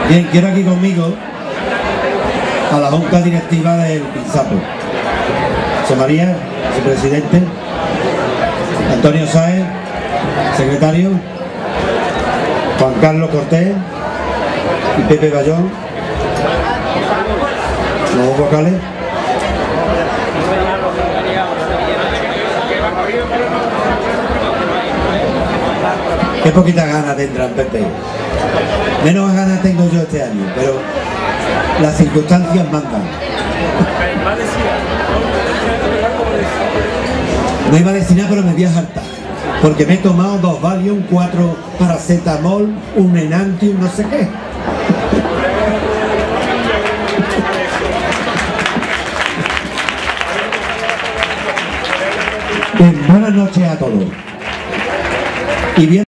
Bien, quiero aquí conmigo a la junta directiva del Pinzapo. José María, su presidente, Antonio Sáez, secretario, Juan Carlos Cortés y Pepe Bayón, los vocales. Qué poquitas ganas tendrán, Pepe. Menos ganas tengo yo este año, pero las circunstancias mandan. No iba a decir nada, pero me voy a hartar. Porque me he tomado 2 Valium, 4 paracetamol, un Enantium, no sé qué. Buenas noches a todos. Y bien.